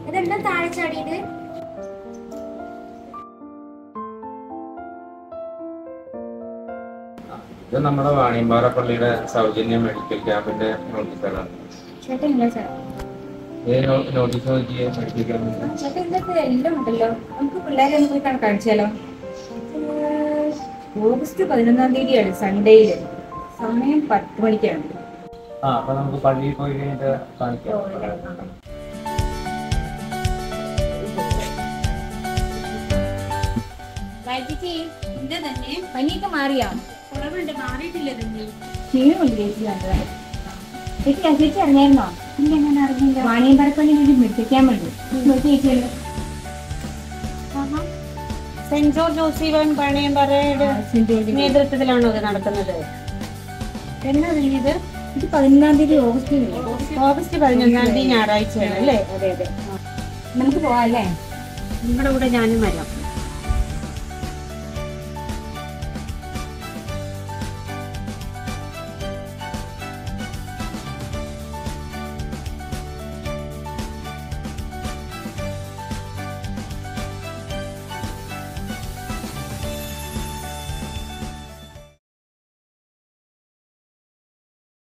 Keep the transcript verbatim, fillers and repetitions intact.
അതെന്താ താഴെ ചാടിയത്? ഇത് നമ്മുടെ വാണിയമ്പാറ പള്ളിയുടെ സൗജന്യ മെഡിക്കൽ ക്യാമ്പിന്റെ നോട്ടീസാണ്. ചേട്ടൻ ഇല്ല സാർ. നോട്ടീസ് നോക്കിയ മെഡിക്കൽ ക്യാമ്പിന്റെ ചേട്ടൻ ഇന്നത്തെ എല്ലാം ഉണ്ടല്ലോ. നമുക്ക് പിള്ളേരെ ഒന്ന് പോയി കാണിച്ചാലോ? ഓഗസ്റ്റ് പതിനൊന്നാം തീയതിയാണ്, സൺഡേയില്. സമയം പത്ത് മണിക്കാണ്. ആ അപ്പൊ നമുക്ക് പള്ളിയിൽ പോയി കഴിഞ്ഞിട്ട് കാണിക്കാം. എന്താ തന്നെ പനിയൊക്കെ മാറിയാ? കുറവുണ്ട്, മാറിയിട്ടില്ല തന്നെ. ചേച്ചി ചേച്ചി അറിഞ്ഞായിരുന്നോ? എങ്ങനെ അറിഞ്ഞില്ല? വാണിയമ്പറപ്പള്ളി മെഡിക്കൽ ക്യാമ്പ് ഉണ്ട് ചേച്ചിയല്ലോ. സെന്റ് ജോർജ് ജോസീവൻ പണിയമ്പറയുടെ നേതൃത്വത്തിലാണോ ഇത് നടക്കുന്നത്? എന്നാ ഇത്? ഇത് പതിനൊന്നാം തീയതി ഓഗസ്റ്റ് ഓഗസ്റ്റ് പതിനൊന്നാം തീയതി ഞായറാഴ്ചയാണ് അല്ലേ? അതെ അതെ. നമുക്ക് പോവാം അല്ലേ? നിങ്ങളുടെ കൂടെ ഞാനും വരാം.